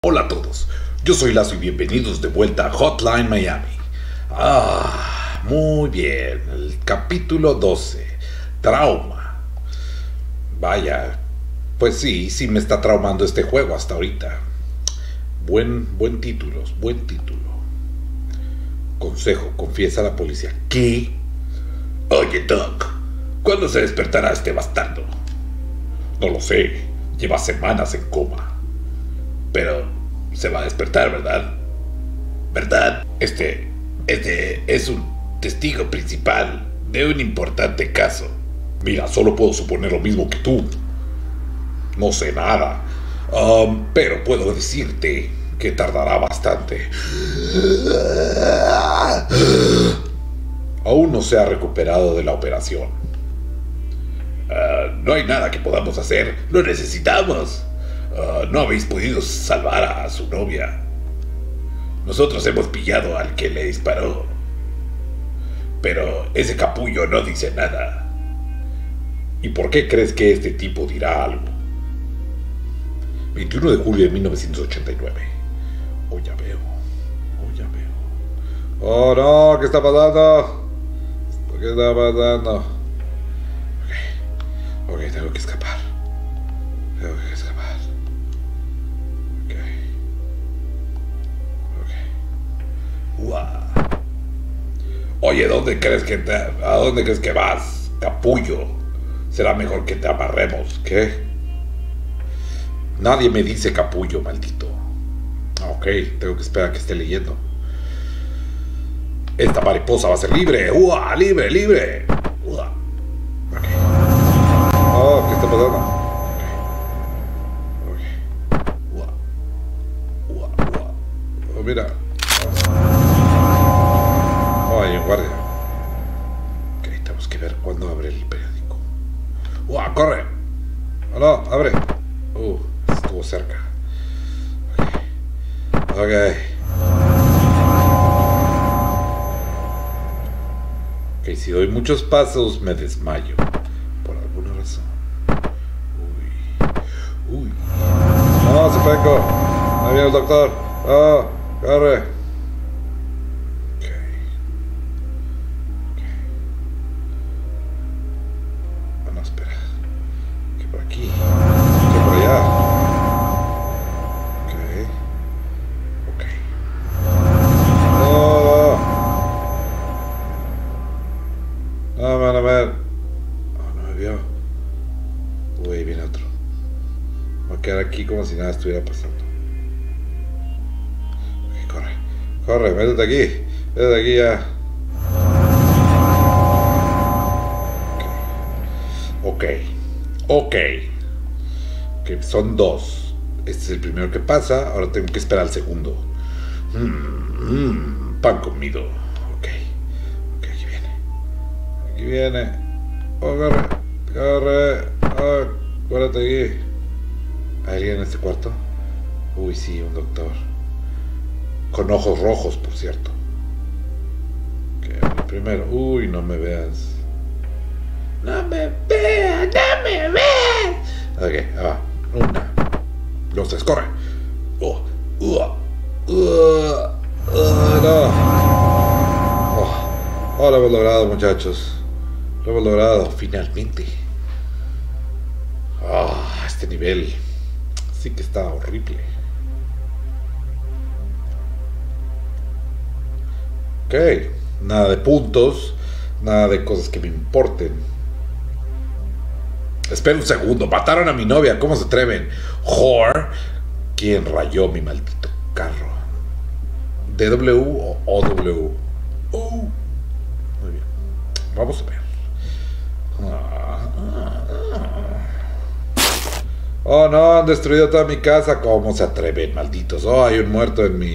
Hola a todos, yo soy Lazo y bienvenidos de vuelta a Hotline Miami. Muy bien, el capítulo 12, trauma. Vaya, pues sí me está traumando este juego hasta ahorita. Buen título. Consejo, confiesa a la policía. ¿Qué? Oye, Doc, ¿cuándo se despertará este bastardo? No lo sé, lleva semanas en coma. Pero se va a despertar, ¿verdad? ¿Verdad? Este es un testigo principal de un importante caso. Mira, solo puedo suponer lo mismo que tú. No sé nada. Pero puedo decirte que tardará bastante. Aún no se ha recuperado de la operación. No hay nada que podamos hacer. Lo necesitamos. No habéis podido salvar a su novia. Nosotros hemos pillado al que le disparó. Pero ese capullo no dice nada. ¿Y por qué crees que este tipo dirá algo? 21 de julio de 1989. Oh, ya veo. Oh, no, ¿qué está pasando? ¿Qué está pasando? Ok, tengo que escapar. Wow. Oye, ¿a dónde crees que vas, capullo? Será mejor que te amarremos, ¿qué? Nadie me dice capullo, maldito. Ok, tengo que esperar a que esté leyendo. Esta mariposa va a ser libre. ¡Uah! ¡Libre! ¡Uah! Ok. Oh, ¿qué está pasando? Ok. ¡Uah! Oh, mira. Oh, hay un guardia. Ok, tenemos que ver cuándo abre el periódico. ¡Uah! ¡Corre! ¡Oh, no! ¡Abre! Estuvo cerca. Ok. Ok, si doy muchos pasos me desmayo. Por alguna razón. Uy. No, se pegó. Ahí viene el doctor. Oh, corre. No, espera. Que por aquí. Que por allá. Ok. No, a ver. Oh, no me vio. Uy, ahí viene otro. Voy a quedar aquí como si nada estuviera pasando. Ok, corre, métete aquí ya. Ok, son dos. Este es el primero que pasa. Ahora tengo que esperar al segundo. Pan comido. Ok, aquí viene. Oh, corre. Oh, cuérdate aquí. ¿Hay alguien en este cuarto? Uy, sí, un doctor. Con ojos rojos, por cierto. Ok, primero. Uy, no me veas. No me veas. Ok, va. 1, 2, 3, corre. No. Lo hemos logrado, muchachos. Lo hemos logrado, finalmente. Este nivel sí que está horrible. Ok, nada de puntos, nada de cosas que me importen. Espera un segundo, mataron a mi novia, ¿cómo se atreven? Whore. ¿Quién rayó mi maldito carro? ¿DW o OW? Muy bien, vamos a ver. Oh, no, han destruido toda mi casa. ¿Cómo se atreven, malditos? Oh, hay un muerto en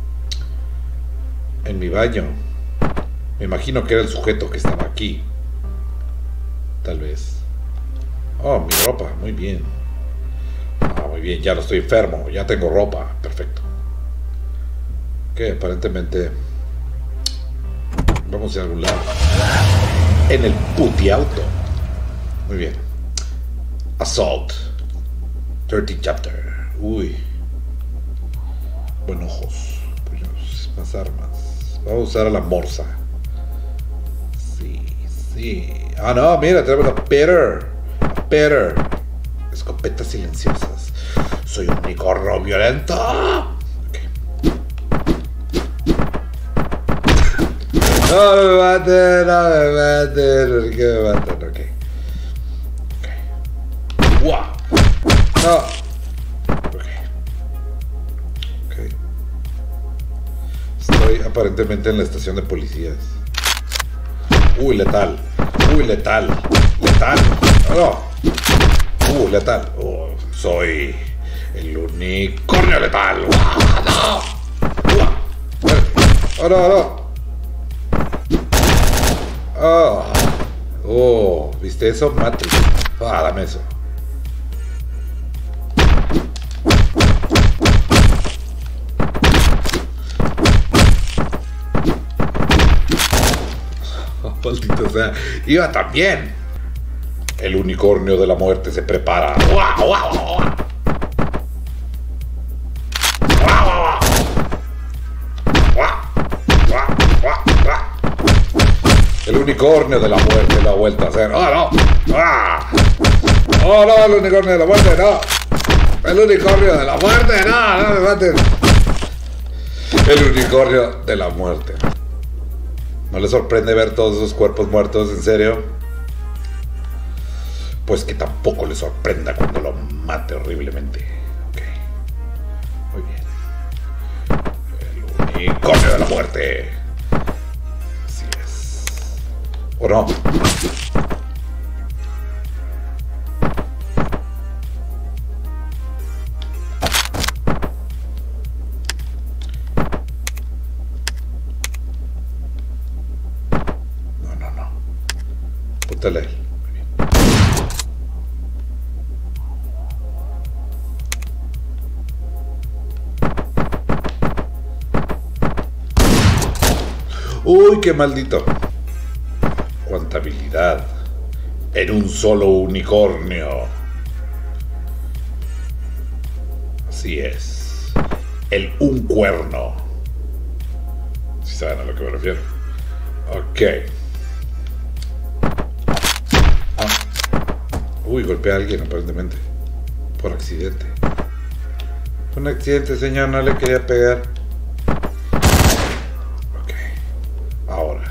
mi baño. Me imagino que era el sujeto que estaba aquí. Tal vez. Oh, mi ropa, muy bien. Muy bien, ya no estoy enfermo, ya tengo ropa, perfecto. Ok, aparentemente vamos a algún lado. En el puti auto. Muy bien. Assault 30 chapter. Uy. Bueno, ojos. Puños, más armas. Vamos a usar a la morsa. Sí, sí. Ah, no, mira, tenemos a Peter. Peter. Escopetas silenciosas. Soy un unicornio violento. No me maten, no me maten. ¿Por qué me matan? Ok. ¡Wow! No. Ok. Estoy aparentemente en la estación de policías. Uy, letal. Uy, letal. Letal. No. Letal. Oh, soy el unicornio letal. ¡No! ¡Oh, no, no! Oh, ¿viste eso? Matrix. Dame eso. Maldito sea. Iba también. El unicornio de la muerte se prepara. El unicornio de la muerte lo ha vuelto a hacer. ¡Oh, no! ¡Oh, no! El unicornio de la muerte, no. El unicornio de la muerte, no, no me maten. El unicornio de la muerte. ¿No le sorprende ver todos esos cuerpos muertos, en serio? Pues que tampoco le sorprenda cuando lo mate horriblemente. Ok. Muy bien. El unicornio de la muerte. Así es. ¿O no? Apúntale. Muy bien. Uy, qué maldito. Cuánta habilidad en un solo unicornio. Así es. El un cuerno. Si saben a lo que me refiero. Ok. Uy, golpeé a alguien aparentemente. Por accidente. Fue un accidente, señor, no le quería pegar. Ok. Ahora.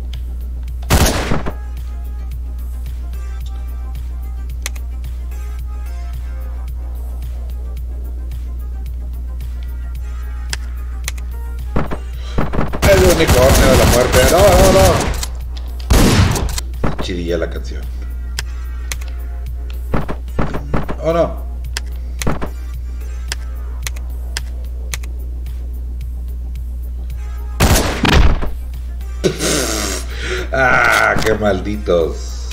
El unicornio de la muerte. No, no, no. Chirilla la canción. Oh, no. Ah, qué malditos.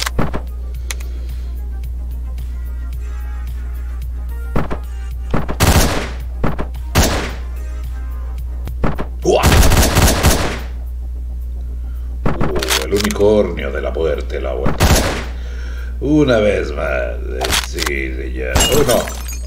El unicornio de la muerte la vuelta. Una vez más. Sí, ya. Uno.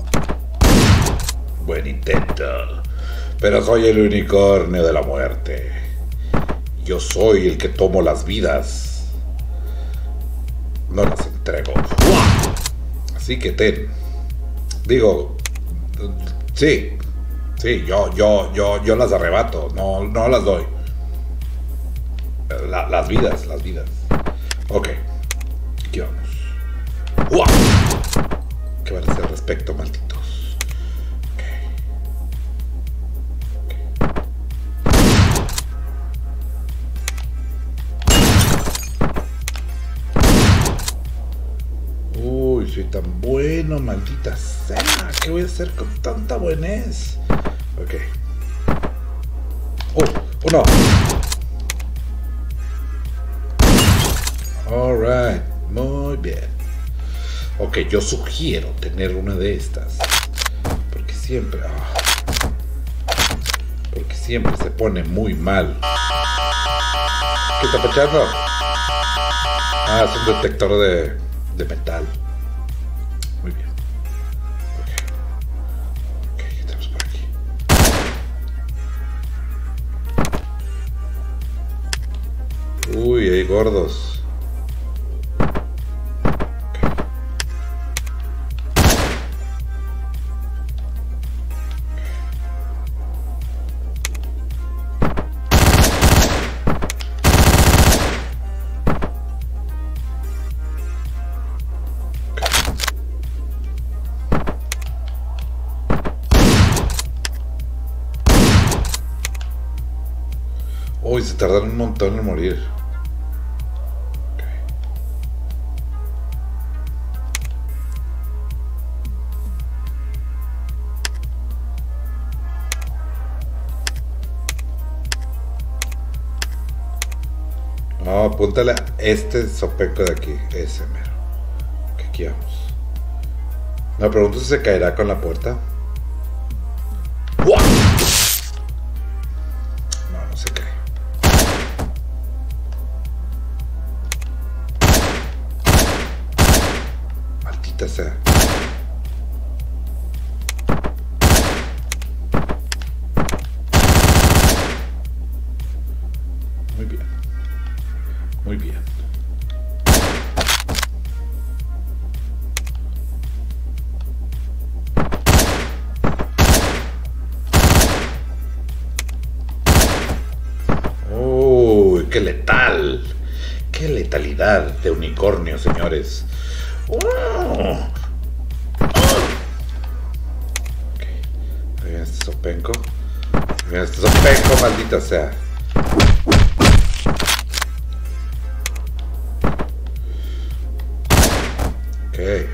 Buen intento. Pero soy el unicornio de la muerte. Yo soy el que tomo las vidas. No las entrego. Así que ten. Digo. Sí. Sí, yo las arrebato. No las doy. Las vidas. Ok. Aquí vamos. ¿Qué van a hacer al respecto, malditos? Uy, soy tan bueno, maldita sea. ¿Qué voy a hacer con tanta buenez? Ok. Oh, no. Alright, muy bien. Ok, yo sugiero tener una de estas. Porque siempre... porque siempre se pone muy mal. ¿Qué está pachando? Ah, es un detector de metal. Muy bien. Ok, ¿qué tenemos por aquí? gordos. Uy, se tardaron un montón en morir. No, apúntale a este sopenco de aquí. Ese mero. Que aquí vamos. Me pregunto si se caerá con la puerta. ¡Wow! No, no se cae. Maldita sea. Muy bien. Muy bien. Uy, qué letal. Qué letalidad de unicornio, señores. Okay. Ahí viene este sopenco. Ahí viene este sopenco, maldita sea. Ok.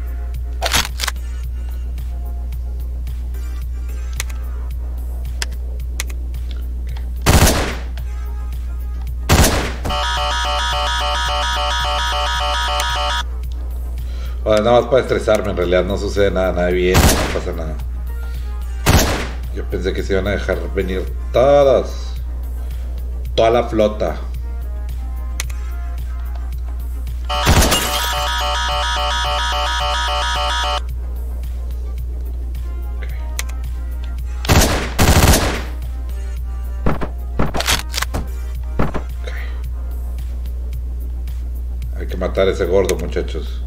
Bueno, nada más para estresarme, en realidad no sucede nada, nada bien, no pasa nada. Yo pensé que se iban a dejar venir toda la flota. Hay que matar a ese gordo, muchachos.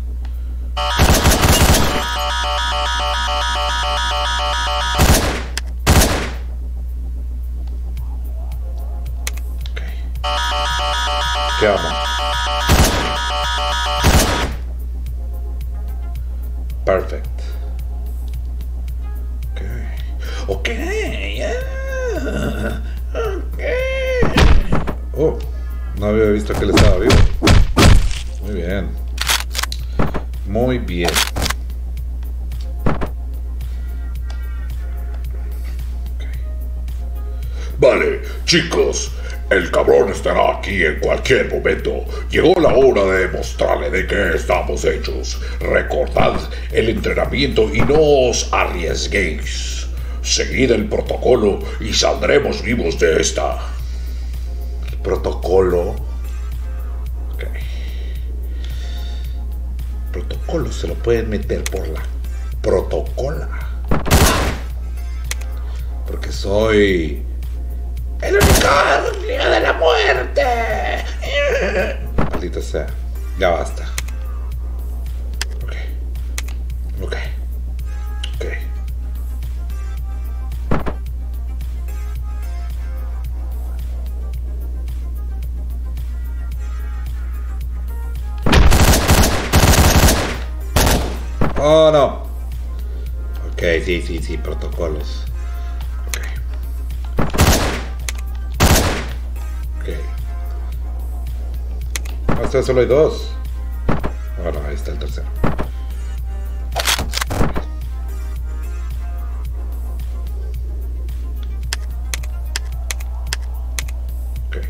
¿Qué vamos? Perfect. Ok. Yeah. Ok. Oh, no había visto que él estaba vivo. Muy bien. Muy bien. Vale, chicos, el cabrón estará aquí en cualquier momento. Llegó la hora de demostrarle de qué estamos hechos. Recordad el entrenamiento y no os arriesguéis. Seguid el protocolo y saldremos vivos de esta. ¿El protocolo? Ok. Protocolo se lo pueden meter por la protocola. Porque soy el unicornio de la muerte. Maldita sea. Ya basta. Ok. Ok. Ok. Oh, no. Ok, sí, protocolos. Hasta solo hay dos. Bueno, ahí está el tercero. Ok.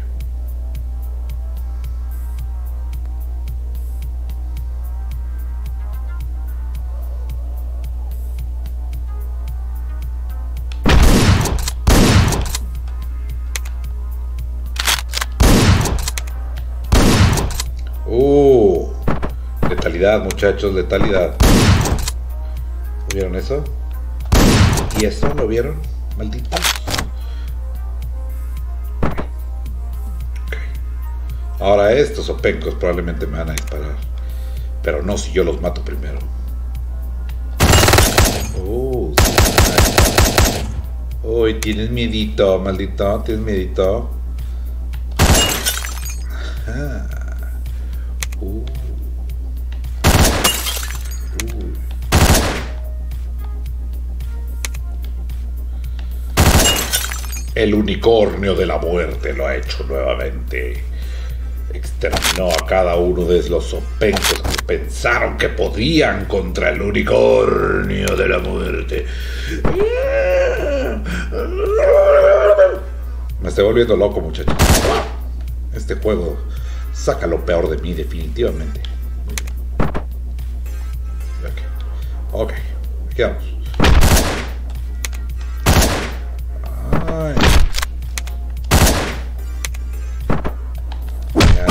Letalidad, muchachos, letalidad. ¿Vieron eso? ¿Y esto lo vieron? Malditos. Ok. Ahora estos opencos probablemente me van a disparar. Pero no si yo los mato primero. Uy, tienes miedito, maldito. Tienes miedito. El unicornio de la muerte lo ha hecho nuevamente. Exterminó a cada uno de los opencos que pensaron que podían contra el unicornio de la muerte. Me estoy volviendo loco, muchachos. Este juego saca lo peor de mí, definitivamente. Ok, aquí vamos. Ay. Ya.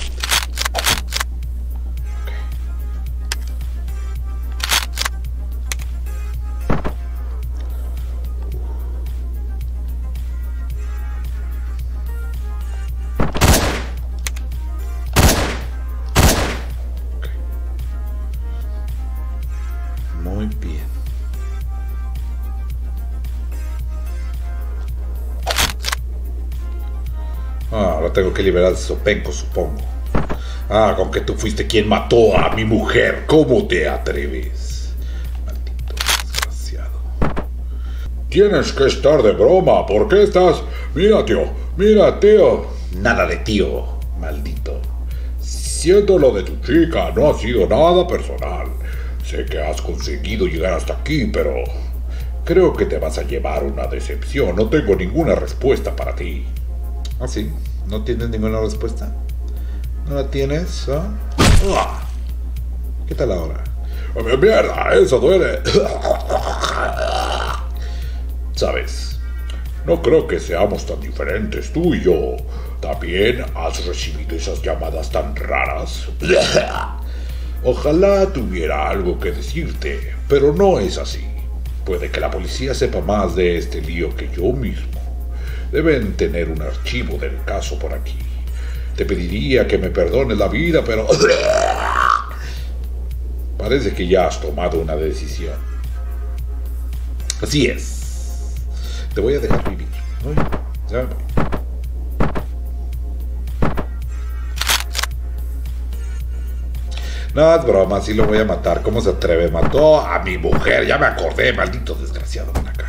Muy bien. Ahora tengo que liberar a Sopenco, supongo. Con que tú fuiste quien mató a mi mujer. ¿Cómo te atreves? Maldito desgraciado. Tienes que estar de broma. ¿Por qué estás? Mira, tío. Mira, tío. Nada de tío, maldito. Siento lo de tu chica. No ha sido nada personal. Sé que has conseguido llegar hasta aquí, pero creo que te vas a llevar una decepción. No tengo ninguna respuesta para ti. ¿Ah, sí? ¿No tienes ninguna respuesta? ¿No la tienes? ¿Qué tal ahora? ¡Mierda! ¡Eso duele! ¿Sabes? No creo que seamos tan diferentes, tú y yo. ¿También has recibido esas llamadas tan raras? Ojalá tuviera algo que decirte, pero no es así. Puede que la policía sepa más de este lío que yo mismo. Deben tener un archivo del caso por aquí. Te pediría que me perdones la vida, pero parece que ya has tomado una decisión. Así es. Te voy a dejar vivir. Uy, ya me voy. No, es broma, sí lo voy a matar. ¿Cómo se atreve? Mató a mi mujer. Ya me acordé, maldito desgraciado. Ven acá.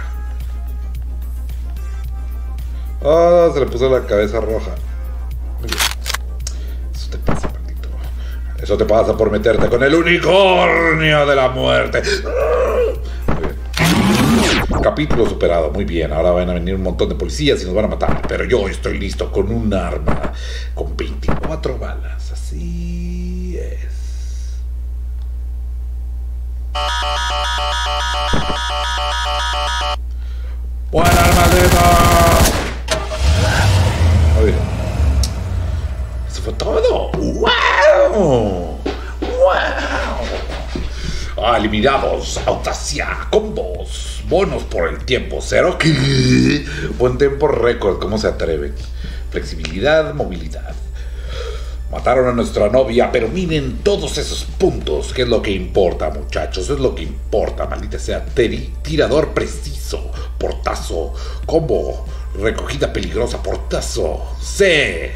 Se le puso la cabeza roja. Muy bien. Eso te pasa, maldito. Eso te pasa por meterte con el unicornio de la muerte. Muy bien. Capítulo superado. Muy bien. Ahora van a venir un montón de policías y nos van a matar. Pero yo estoy listo con un arma con 24 balas. Así es. ¡Buenas, maldito! Muy bien. Eso fue todo. ¡Wow! ¡Wow! Eliminados, Autasia, combos, bonos por el tiempo cero. ¿Qué? Buen tiempo récord, ¿cómo se atreven? Flexibilidad, movilidad. Mataron a nuestra novia, pero miren todos esos puntos. ¿Qué es lo que importa, muchachos? Es lo que importa, maldita sea. Tirador preciso, portazo, combo, recogida peligrosa, portazo. C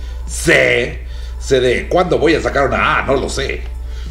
de ¿cuándo voy a sacar una A? No lo sé.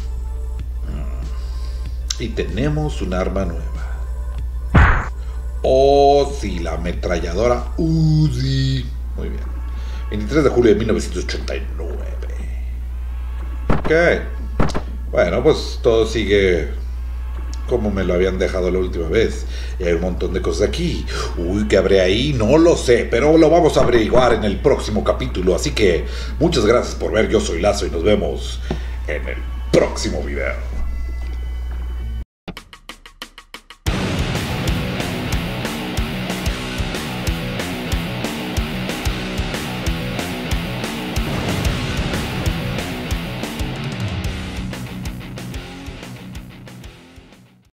Y tenemos un arma nueva. Oh, sí, la ametralladora Uzi. Muy bien. 23 de julio de 1989. Ok. Bueno, pues todo sigue como me lo habían dejado la última vez. Y hay un montón de cosas aquí. Uy, ¿qué habré ahí? No lo sé, pero lo vamos a averiguar en el próximo capítulo. Así que muchas gracias por ver. Yo soy Lazo y nos vemos en el próximo video.